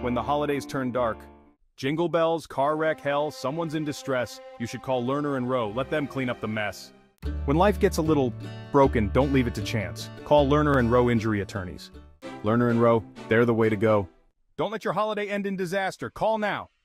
when the holidays turn dark. Jingle bells, car wreck, hell, someone's in distress. You should call Lerner and Rowe, let them clean up the mess. When life gets a little broken, don't leave it to chance. Call Lerner and Rowe Injury Attorneys. Lerner and Rowe, they're the way to go. Don't let your holiday end in disaster. Call now.